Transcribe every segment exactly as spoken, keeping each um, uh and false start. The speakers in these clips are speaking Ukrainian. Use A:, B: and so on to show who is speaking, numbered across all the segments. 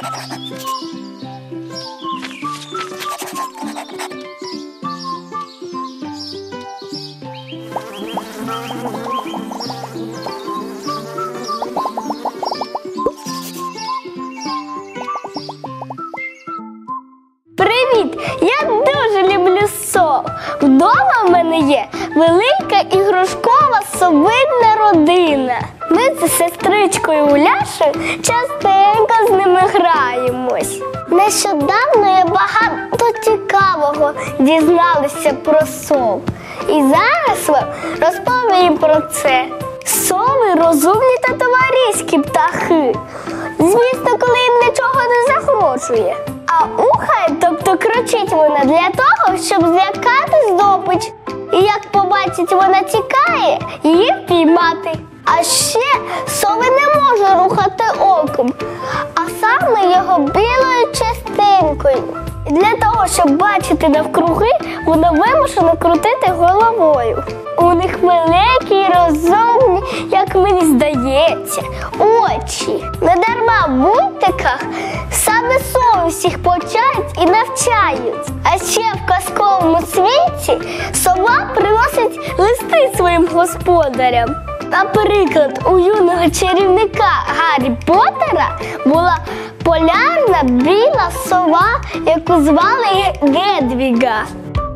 A: Привіт! Я дуже люблю сов. Вдома в мене є велика іграшкова совидна родина. Ми з сестричкою Уляшею частенько з ними граємось. Нещодавно я багато цікавого дізналася про сов. І зараз вам розповім про це. Сови – розумні та товариські птахи. Звісно, коли їм нічого не загрожує. А ухає, тобто кричить вона для того, щоб злякати здобич. І як побачить, вона тікає, її впіймати. А ще сови не може рухати оком, а саме його білою частинкою. І для того, щоб бачити навкруги, вона вимушена крутити головою. У них великі і розумні, як мені здається, очі. Недарма в мультиках саме сови всіх повчають і навчають. А ще в казковому світі сова приносить листи своїм господарям. Наприклад, у юного чарівника Гаррі Поттера була полярна біла сова, яку звали Гедвіга.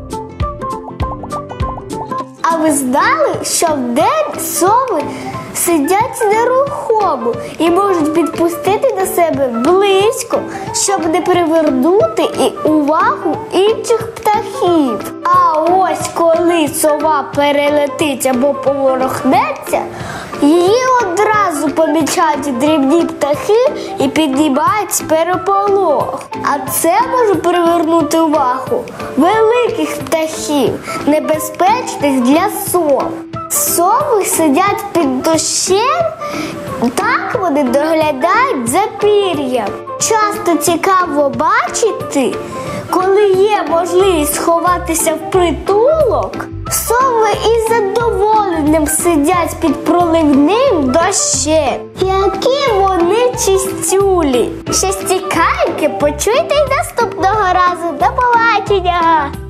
A: А ви знали, що вдень сови сидять нерухомо і можуть підпустити до себе близько, щоб не привернути і увагу інших птахів. А ось коли сова перелетить або поворухнеться, її одразу помічають дрібні птахи і піднімають переполох. А це може привернути увагу великих птахів, небезпечних для сов. Сови сидять під дощем, так вони доглядають за пір'ям. Часто цікаво бачити, коли є можливість сховатися в притулок, сови із задоволенням сидять під проливним дощем. Які вони чистюлі! Щось цікавеньке почуйте й наступного разу. До побачення!